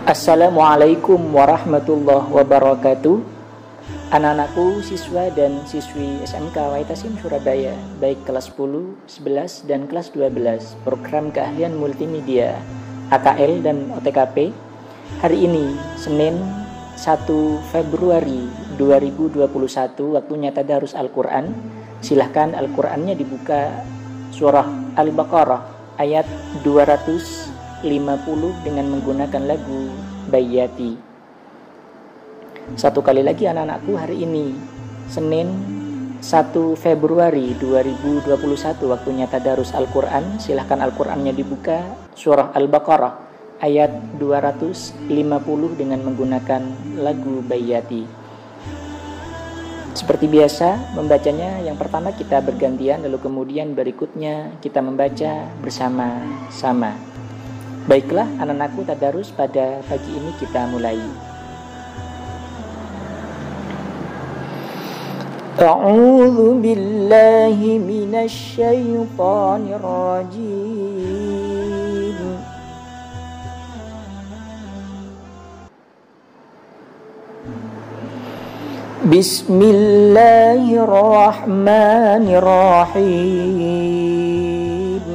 Assalamualaikum warahmatullahi wabarakatuh. Anak-anakku, siswa dan siswi SMK Waitasim Surabaya, baik kelas 10, 11, dan kelas 12, program keahlian multimedia, AKL dan OTKP. Hari ini, Senin 1 Februari 2021, waktunya tadarus Al-Quran. Silahkan Al-Qurannya dibuka surah Al-Baqarah ayat 250 dengan menggunakan lagu Bayyati. Satu kali lagi anak-anakku, hari ini Senin 1 Februari 2021, waktunya tadarus Al-Quran. Silahkan Al-Qurannya dibuka surah Al-Baqarah ayat 250 dengan menggunakan lagu Bayyati. Seperti biasa, membacanya yang pertama kita bergantian, lalu kemudian berikutnya kita membaca bersama-sama. Baiklah anak-anakku, tadarus pada pagi ini kita mulai. A'udzu billahi minasy syaithanir rajim. Bismillahirrahmanirrahim.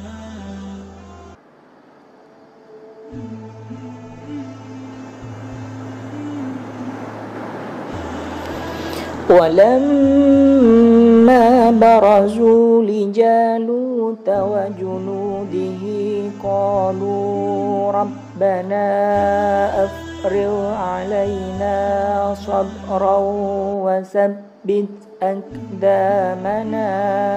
Walamma barazu li Jaluta wa junudihi qalu rabbana afrigh alaina sabran wa tsabbit aqdamana.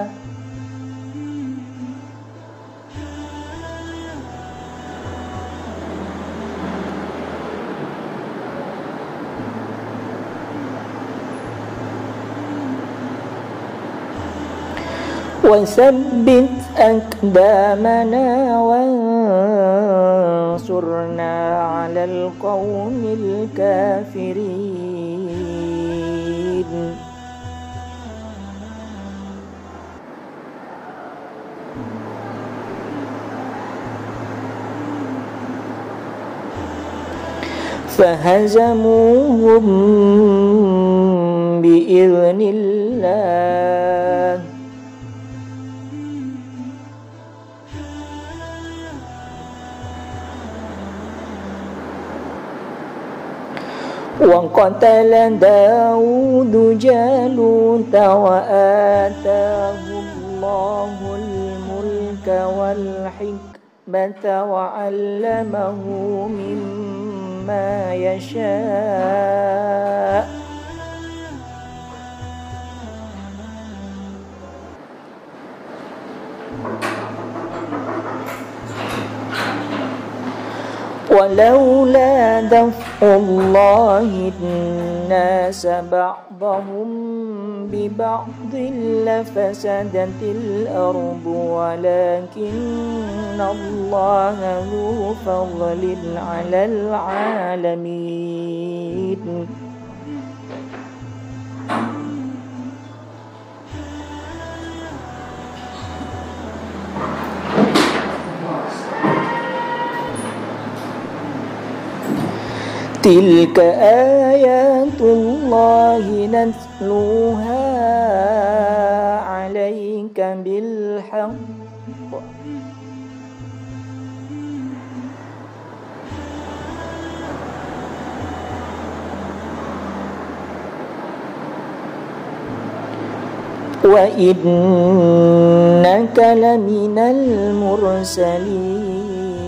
وثبت أقدامنا وانصرنا على القوم الكافرين. فهزموهم بإذن الله وقتل داود جالوت وآتاه الله الملك والحكمة وعلمه مما يشاء ولولا دفع الله الناس بعضهم ببعض لفسدت الأرض ولكن الله ذو فضل على العالمين. تلك آيات الله نتلوها عليك بالحق وإنك لمن المرسلين.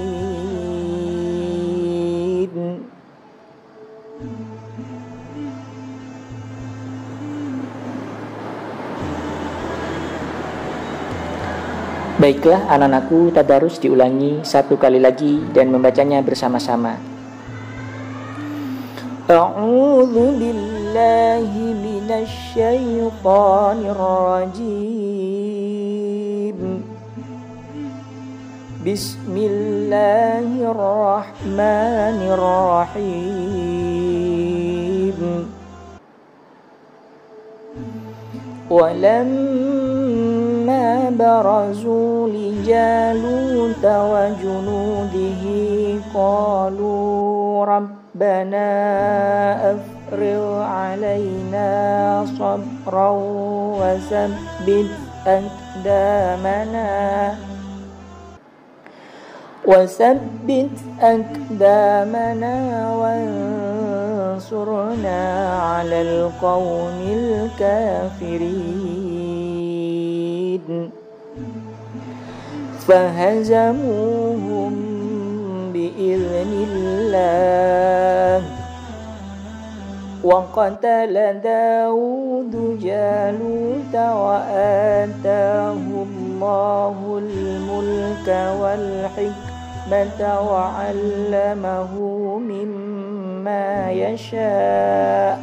Baiklah anak-anakku, tadarus diulangi satu kali lagi dan membacanya bersama-sama. A'udzu billahi minasy syaithanir rajim. Bismillahirrahmanirrahim. Walamma barazu li Jaluta wa junudihi qalu ربنا أفرغ علينا صبرا وثبت أقدامنا وانصرنا على القوم الكافرين فهزموهم بإذن الله وقتل داود جالوت وآتاه الله الملك والحكمة وعلمه مما يشاء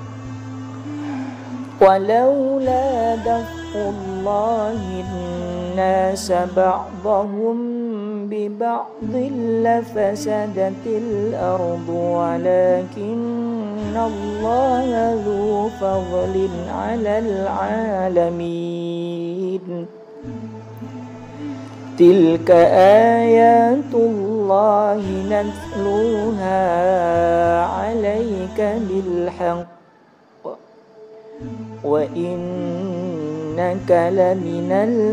ولولا دفع الله الناس بعضهم ببعض لفسدت الأرض ولكن الله ذو فضل على العالمين تلك آيات الله نتلوها عليك بالحق وإنك لمن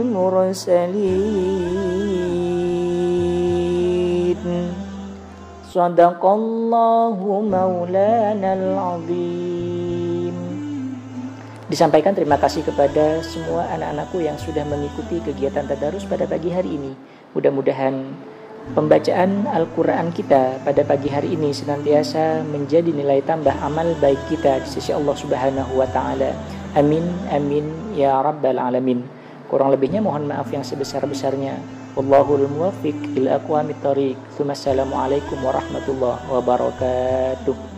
المرسلين صدق الله مولانا العظيم. Disampaikan terima kasih kepada semua anak-anakku yang sudah mengikuti kegiatan tadarus pada pagi hari ini. Mudah-mudahan pembacaan Al-Quran kita pada pagi hari ini senantiasa menjadi nilai tambah amal baik kita di sisi Allah Subhanahu wa Ta'ala. Amin, amin, ya Rabbal Alamin. Kurang lebihnya mohon maaf yang sebesar-besarnya. Wallahul muwaffiq ila aqwamit thoriq. Assalamualaikum warahmatullahi wabarakatuh.